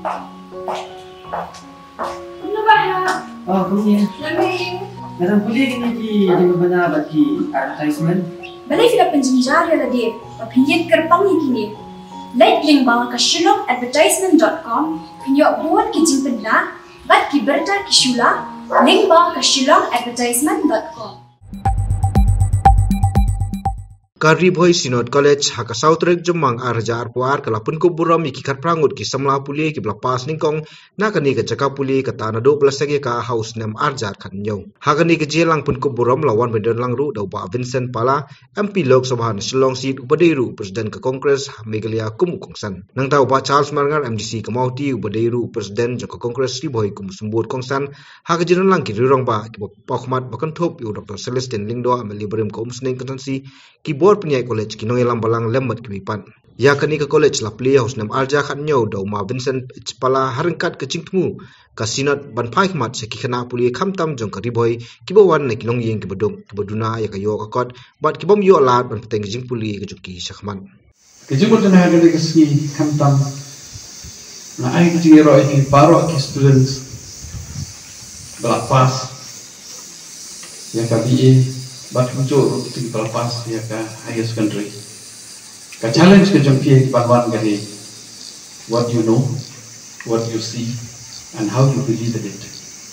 Ano ba ha? Oh, kunya. Lamig. Narang puli kini ki di mana bagi advertisement. Balay sila penjenjari ala di. Papinjit kerpang kini. Like link bawah ke shillongadvertisement.com. Pinjok buat kijing pedna. Bat ki berta ki shula. Link bawah ke shillongadvertisement.com. Kari Boy Sinod College haka Sautrek Jemang arja arpuar kalapun ko buram ikikat prangut ki samla puli ki blapas ningkong nakani ke cakap puli ke tanah 12 segi ka house nem arja kan nyau hakani ke jelang pun ko buram lawan beden langru dau ba Vincent Pala MP Lok Sabha Shillong Seat Upadeiru Presiden ke Kongres Megalia Kumukongsan nang tau ba Charles Marngar MDC ke Mauti Upadeiru Presiden joko Kongres Ri Boy Kumusembut Kongsan haka jenan lang ki rirong ba ki Pakmat Bakantop yu Dr. Celestin Lingdo Ameli Berim ke Umsning Konstansi ki board penyai college kinong ilang balang lembat kebipan. Ya kani ke college lah peli haus nam arja kan nyau dau ma Vincent Pala harengkat ke cingtemu kasinat ban paikmat seki kena puli kamtam jong ke riboy kibawan ne kinong yeng ke beduna ya kayo kakot bat kibom yo alat ban peteng jing puli ke juki sakman. Kejumut na hagani ke segi kamtam na ai ke jingero iki paro ke students belapas ya ka BA bat muncul itu berlepas ya ke higher secondary. Ka challenge ke jangki banwan gani what you know, what you see, and how you believe in it.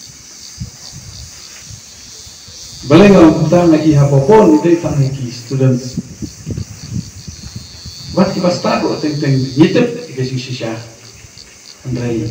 Balai orang kita lagi hapapun itu tang ki students. Wat ki basta ko teng yitep ke shisha. Andrai.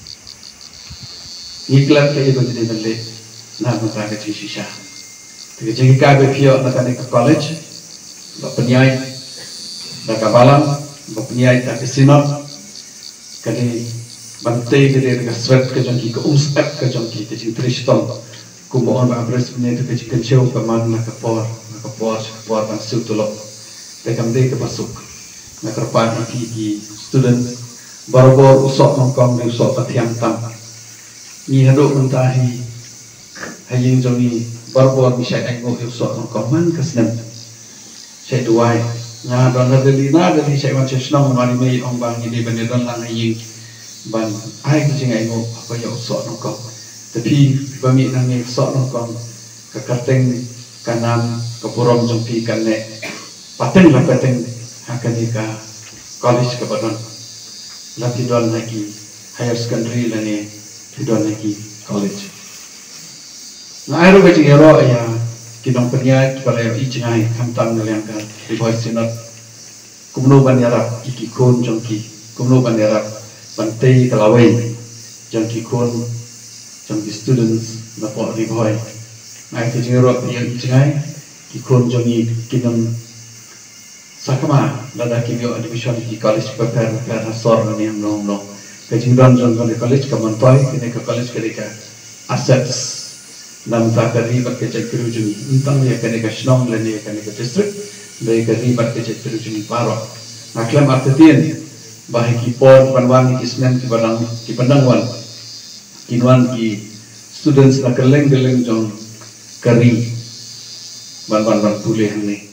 Iklan ke ibu jadi beli na mata ke shisha. Jadi jika berpihak nak ke college, berpenyai, nak ke balang, berpenyai tak ke sinot, kali bantai ke dia sweat ke jangki ke umstep ke jangki ke jing tristom, kumohon berbres punya itu ke jing kencau ke mana nak ke por ban sutulok, tekam dia ke masuk, nak kerpan iki student baru usok nongkong di usok patiang tam, ni haduk mentahi, haying jongi baru bisa engkau usok nongkoman kesnem, saya duai, nah dan dari saya macam senang mari mai ombang ini beneran lang haying ban, ai kucing engkau apa ya usok nongkong, tapi bami nangi usok nongkong kekerteng kanan kepurom jumpi kane, pateng lah pateng hakani ka college ke badan, lagi don lagi higher secondary lagi, don lagi college. Na aero ke jingero ya kinong penyai kepala ijingai kamtam ngelangkan di voice sinot kumno banyarak ikikon jongki kumno banyarak bantai kalawai jongki kon jongki students na po di boy na ke jingero ya ijingai kikon jongi kinong sakama lada kimio admission di college prepare hasor ni amlong ke jingron jongki college kamantoy kini ke college kedika assets nam takari bat ke cekru juni entang ya kene ka shnong le ne kene ka district le ka ri bat ke cekru juni paro naklam artetien bahi ki por panwan ki smen ki panangwan kinwan ki students na keleng jong kari ban pule ne